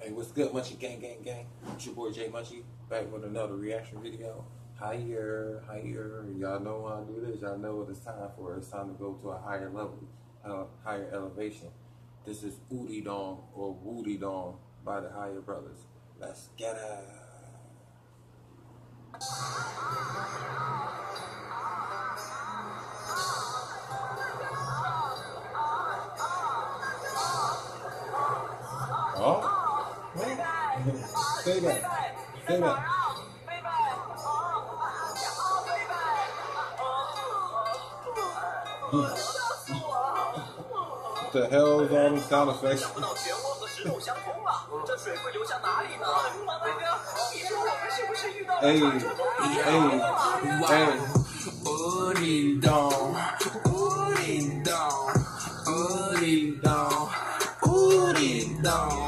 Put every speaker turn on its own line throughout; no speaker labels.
Hey, what's good, Munchie Gang Gang Gang? It's your boy Jay Munchie, back with another reaction video. Higher. Y'all know when I do this, y'all know what it's time for. It's time to go to a higher level, higher elevation. This is Oodie Dong or Woody Dong by the Higher Brothers. Let's get it. Oh. Say that. Say that. What the hell is all these sound effects? Hey. Oodie Dong. Oodie Dong. Oodie Dong. Oodie Dong.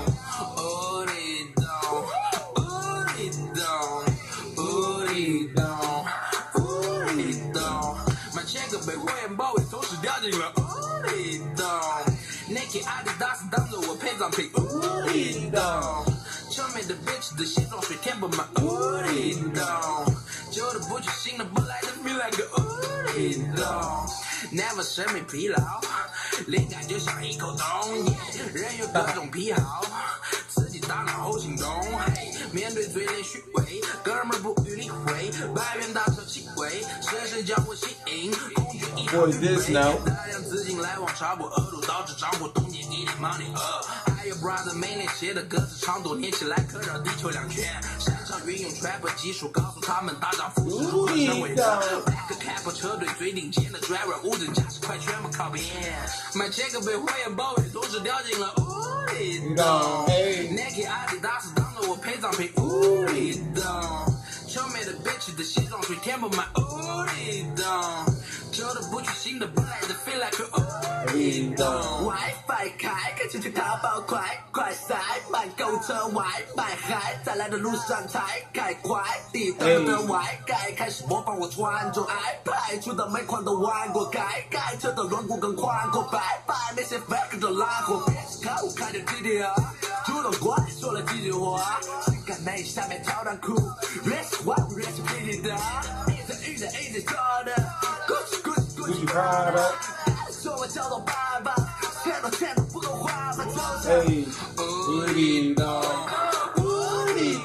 被火焰包围，同时掉进了Oodie Dong。Nike Adidas 当作我陪葬品Oodie Dong。上面的 bitch 的西装水填不满Oodie Dong。旧的不去，新的不来的 feel like a Oodie Dong。Never 审美疲劳，灵感就像一口洞，人有各种癖好，刺激大脑后行动。面对嘴脸虚伪，哥们儿不予理会，百元大钞气味，深深将我吸引。Boy, this now. 大量资金来往超过额度，导致账户冻结一点 money。还有 brother 每年写的歌词长度连起来可绕地球2圈。擅长运用 trap 技术，告诉他们大丈夫是如何成为的。Black cap 车队最顶尖的 driver， 无证驾驶快全部靠边。买这个被火焰包围，同时掉进了Oodie Dong。Nike Adidas 当作我陪葬品Oodie Dong。臭美的 bitch 的西装水填不满Oodie Dong。旧的不去，新的不来的 feel like a Oodie Dong。WiFi 开，赶紧去淘宝快塞，买购车外卖嗨，在来的路上才开快递的外盖，开始模仿我穿着iPad，出的每款都玩过，开车的轮毂更宽阔，拜拜那些 fake 的烂货，别看我开着 GTR， 主动过来说了几句话，性感美下面跳短裤 ，Rest one rest 霹雳的，一直说的。Gucci Prada， 说我叫做爸爸，钱都不够花吧？哎，Oodie Dong，Oodie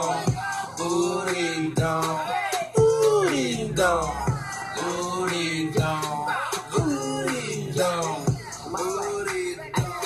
Dong，Oodie Dong，Oodie Dong，Oodie Dong，Oodie Dong，Oodie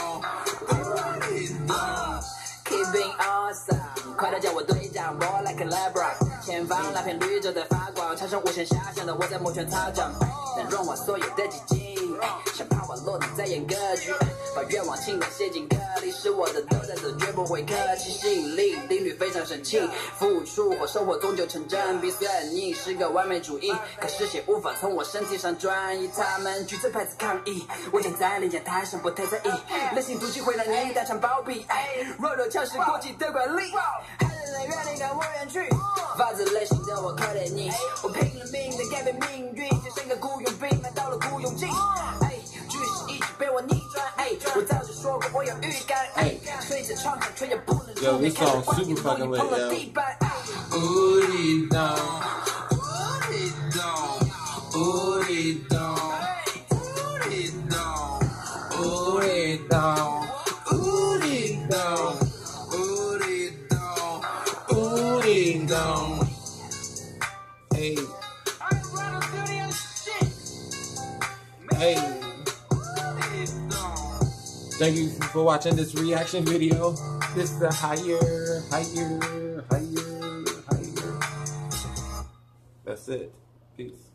Dong，Oodie Dong。Keeping awesome， 快点叫我队长 ，More like a LeBron。前方那片绿洲在发光，产生无限遐想的我在摩拳擦掌。能融化所有的寂静，像帕瓦罗蒂在演歌剧，把愿望清单写进歌里，是我的都在这绝不会客气，吸引力定律非常神奇，付出或收获终究成正比。虽然你是个完美主义，可视线无法从我身体上转移，他们举着牌子抗议，我站在领奖台上不太在意，内心妒忌会让你当场暴毙，弱肉强食国际的管理，还是能远离让我远去，发自内心的我可怜你，我拼了命的改变命运，就像个雇佣兵买到了雇佣金，局势一直被我逆转，我早就说过我有预感，吹着窗台却也不能出面，看着环境容易碰了地板。Oodie Dong，Oodie Dong，Oodie Dong，Oodie Dong，Oodie Dong，Oodie Dong，Oodie Dong，hey。Hey, thank you for watching this reaction video. This is the higher. That's it. Peace.